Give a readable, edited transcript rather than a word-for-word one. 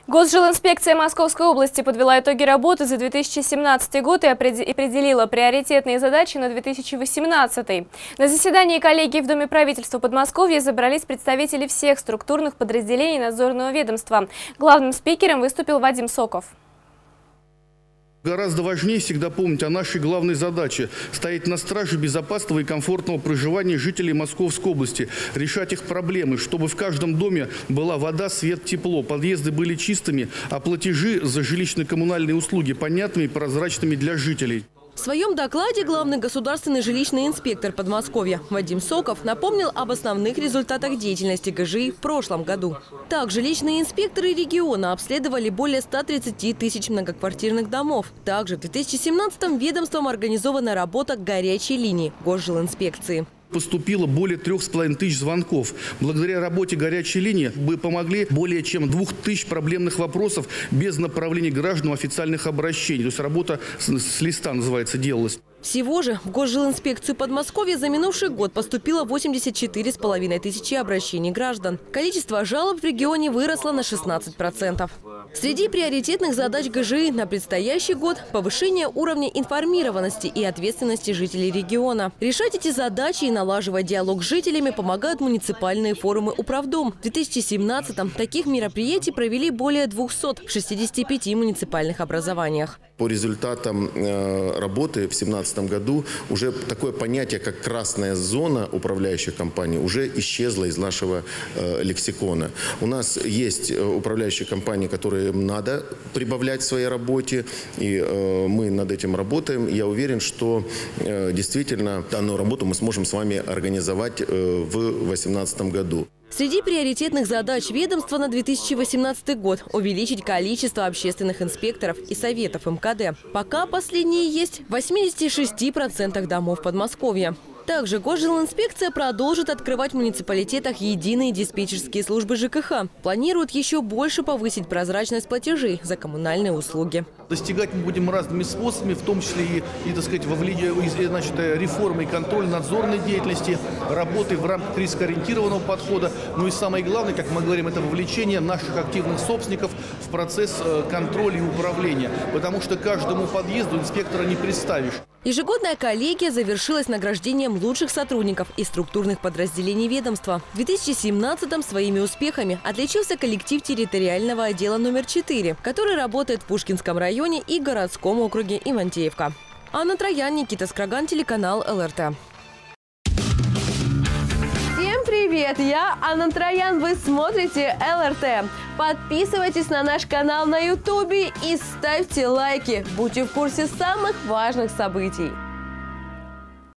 Госжилинспекция Московской области подвела итоги работы за 2017 год и определила приоритетные задачи на 2018. На заседании коллегии в Доме правительства Подмосковья собрались представители всех структурных подразделений надзорного ведомства. Главным спикером выступил Вадим Соков. Гораздо важнее всегда помнить о нашей главной задаче – стоять на страже безопасного и комфортного проживания жителей Московской области, решать их проблемы, чтобы в каждом доме была вода, свет, тепло, подъезды были чистыми, а платежи за жилищно-коммунальные услуги понятными и прозрачными для жителей. В своем докладе главный государственный жилищный инспектор Подмосковья Вадим Соков напомнил об основных результатах деятельности ГЖИ в прошлом году. Так, жилищные инспекторы региона обследовали более 130 тысяч многоквартирных домов. Также в 2017-м ведомством организована работа горячей линии Госжилинспекции. Поступило более 3500 звонков. Благодаря работе горячей линии мы помогли более чем 2000 проблемных вопросов без направления граждан в официальных обращений. То есть работа с листа, называется, делалась. Всего же в Госжилинспекцию Подмосковья за минувший год поступило 84,5 тысячи обращений граждан. Количество жалоб в регионе выросло на 16%. Среди приоритетных задач ГЖИ на предстоящий год – повышение уровня информированности и ответственности жителей региона. Решать эти задачи и налаживать диалог с жителями помогают муниципальные форумы «Управдом». В 2017-м таких мероприятий провели более 200 в 65 муниципальных образованиях. По результатам работы в 2017 году уже такое понятие, как красная зона управляющих компаний, уже исчезло из нашего лексикона. У нас есть управляющие компании, которые надо прибавлять в своей работе, и мы над этим работаем. Я уверен, что действительно данную работу мы сможем с вами организовать в 2018 году. Среди приоритетных задач ведомства на 2018 год – увеличить количество общественных инспекторов и советов МКД. Пока последние есть в 86% домов Подмосковья. Также Госжилинспекция продолжит открывать в муниципалитетах единые диспетчерские службы ЖКХ. Планирует еще больше повысить прозрачность платежей за коммунальные услуги. Достигать мы будем разными способами, в том числе и так сказать, реформы и контроль надзорной деятельности, работы в рамках рискоориентированного подхода. Ну и самое главное, как мы говорим, это вовлечение наших активных собственников в процесс контроля и управления. Потому что каждому подъезду инспектора не представишь. Ежегодная коллегия завершилась награждением лучших сотрудников и структурных подразделений ведомства. В 2017-м своими успехами отличился коллектив территориального отдела номер 4, который работает в Пушкинском районе и городском округе Ивантеевка. Анна Троян, Никита Скраган, телеканал ЛРТ. Всем привет! Я Анна Троян, вы смотрите ЛРТ. Подписывайтесь на наш канал на YouTube и ставьте лайки. Будьте в курсе самых важных событий.